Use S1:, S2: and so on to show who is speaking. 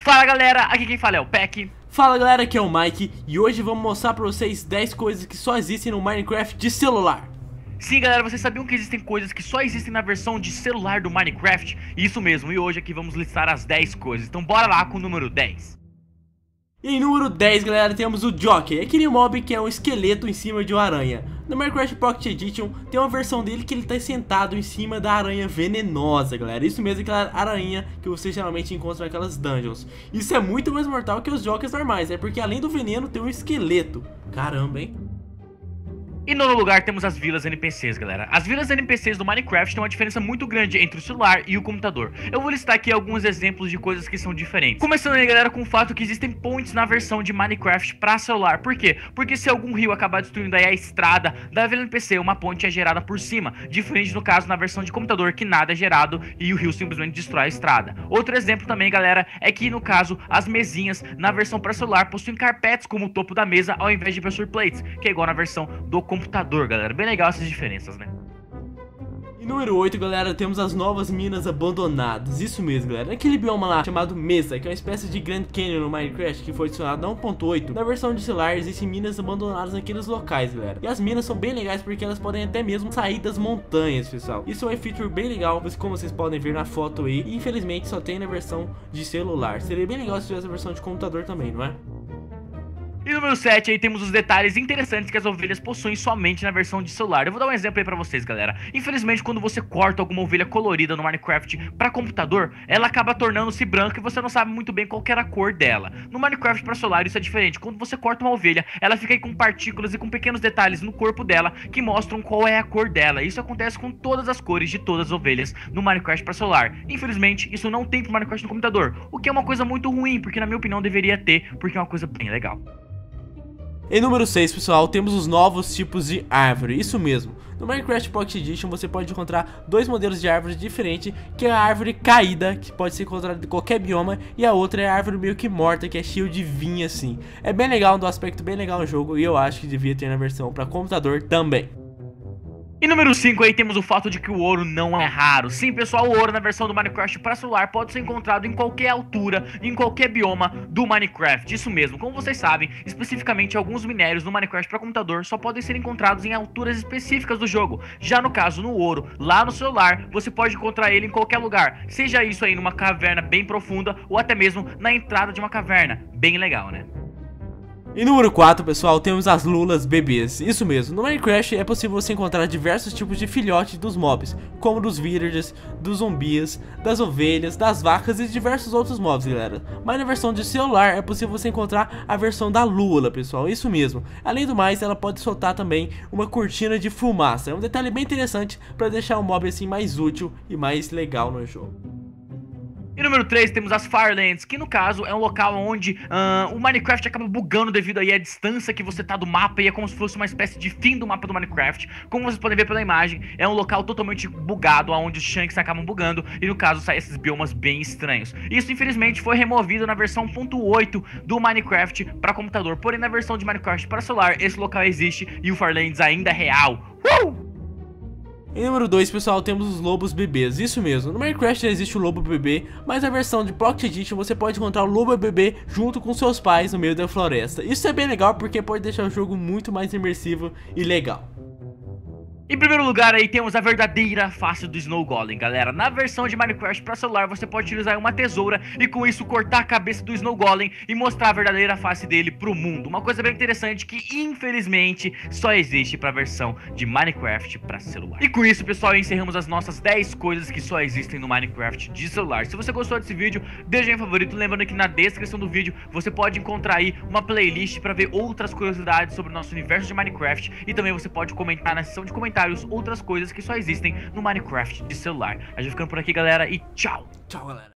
S1: Fala galera, aqui quem fala é o Peck.
S2: Fala galera, aqui é o Mike e hoje vamos mostrar pra vocês 10 coisas que só existem no Minecraft de celular.
S1: Sim galera, vocês sabiam que existem coisas que só existem na versão de celular do Minecraft? Isso mesmo, e hoje aqui vamos listar as 10 coisas, então bora lá com o número 10.
S2: E em número 10 galera, temos o Jockey, aquele mob que é um esqueleto em cima de uma aranha. No Minecraft Pocket Edition tem uma versão dele que ele tá sentado em cima da aranha venenosa, galera. Isso mesmo, aquela aranha que você geralmente encontra naquelas dungeons. Isso é muito mais mortal que os Jockeys normais, é porque além do veneno tem um esqueleto. Caramba, hein?
S1: Em nono lugar temos as vilas NPCs, galera. As vilas NPCs do Minecraft têm uma diferença muito grande entre o celular e o computador. Eu vou listar aqui alguns exemplos de coisas que são diferentes. Começando aí, galera, com o fato que existem pontes na versão de Minecraft para celular. Por quê? Porque se algum rio acabar destruindo aí a estrada da vila NPC, uma ponte é gerada por cima. Diferente no caso na versão de computador, que nada é gerado e o rio simplesmente destrói a estrada. Outro exemplo também, galera, é que no caso as mesinhas na versão para celular possuem carpetes como o topo da mesa ao invés de pressure plates, que é igual na versão do computador, galera. Bem legal essas diferenças, né?
S2: E número 8, galera, temos as novas minas abandonadas. Isso mesmo, galera. Aquele bioma lá chamado Mesa, que é uma espécie de Grand Canyon no Minecraft, que foi adicionado na 1.8. Na versão de celular existem minas abandonadas naqueles locais, galera. E as minas são bem legais porque elas podem até mesmo sair das montanhas, pessoal. Isso é um feature bem legal, como vocês podem ver na foto aí. E infelizmente só tem na versão de celular. Seria bem legal se tivesse a versão de computador também, não é?
S1: E no número 7 aí temos os detalhes interessantes que as ovelhas possuem somente na versão de celular. Eu vou dar um exemplo aí pra vocês, galera. Infelizmente, quando você corta alguma ovelha colorida no Minecraft pra computador, ela acaba tornando-se branca e você não sabe muito bem qual que era a cor dela. No Minecraft pra celular isso é diferente. Quando você corta uma ovelha, ela fica aí com partículas e com pequenos detalhes no corpo dela que mostram qual é a cor dela. Isso acontece com todas as cores de todas as ovelhas no Minecraft pra celular. Infelizmente, isso não tem pro Minecraft no computador, o que é uma coisa muito ruim, porque na minha opinião deveria ter, porque é uma coisa bem legal.
S2: Em número 6, pessoal, temos os novos tipos de árvore, isso mesmo. No Minecraft Pocket Edition você pode encontrar dois modelos de árvore diferentes, que é a árvore caída, que pode ser encontrada em qualquer bioma, e a outra é a árvore meio que morta, que é cheio de vinha assim. É bem legal, um aspecto bem legal no jogo, e eu acho que devia ter na versão para computador também.
S1: E número 5 aí temos o fato de que o ouro não é raro. Sim, pessoal, o ouro na versão do Minecraft para celular pode ser encontrado em qualquer altura, em qualquer bioma do Minecraft. Isso mesmo, como vocês sabem, especificamente alguns minérios no Minecraft para computador só podem ser encontrados em alturas específicas do jogo. Já no caso, no ouro, lá no celular, você pode encontrar ele em qualquer lugar. Seja isso aí numa caverna bem profunda ou até mesmo na entrada de uma caverna. Bem legal, né?
S2: E número 4, pessoal, temos as lulas bebês. Isso mesmo, no Minecraft é possível você encontrar diversos tipos de filhotes dos mobs, como dos villagers, dos zumbis, das ovelhas, das vacas e diversos outros mobs, galera. Mas na versão de celular é possível você encontrar a versão da lula, pessoal, isso mesmo. Além do mais, ela pode soltar também uma cortina de fumaça. É um detalhe bem interessante para deixar o mob assim mais útil e mais legal no jogo.
S1: E número 3 temos as Firelands, que no caso é um local onde o Minecraft acaba bugando devido aí à distância que você tá do mapa e é como se fosse uma espécie de fim do mapa do Minecraft. Como vocês podem ver pela imagem, é um local totalmente bugado, onde os chunks acabam bugando e no caso saem esses biomas bem estranhos. Isso infelizmente foi removido na versão 1.8 do Minecraft para computador, porém na versão de Minecraft para celular esse local existe e o Firelands ainda é real.
S2: Em número 2, pessoal, temos os lobos bebês, isso mesmo, no Minecraft já existe o lobo bebê, mas na versão de Pocket Edition você pode encontrar o lobo bebê junto com seus pais no meio da floresta. Isso é bem legal porque pode deixar o jogo muito mais imersivo e legal.
S1: Em primeiro lugar aí temos a verdadeira face do Snow Golem, galera. Na versão de Minecraft para celular você pode utilizar uma tesoura e com isso cortar a cabeça do Snow Golem e mostrar a verdadeira face dele pro mundo. Uma coisa bem interessante que infelizmente só existe para a versão de Minecraft para celular. E com isso, pessoal, encerramos as nossas 10 coisas que só existem no Minecraft de celular. Se você gostou desse vídeo, deixa em favorito, lembrando que na descrição do vídeo você pode encontrar aí uma playlist para ver outras curiosidades sobre o nosso universo de Minecraft e também você pode comentar na seção de comentários outras coisas que só existem no Minecraft de celular. A gente vai ficando por aqui, galera, e tchau!
S2: Tchau, galera!